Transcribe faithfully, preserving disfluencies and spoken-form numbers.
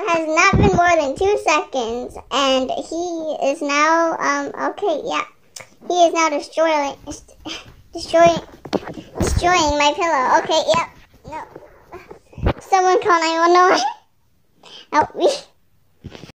It has not been more than two seconds, and he is now, um, okay, yeah. He is now destroying, destroying, destroying my pillow. Okay, yep, no. Someone call nine one one. Help me.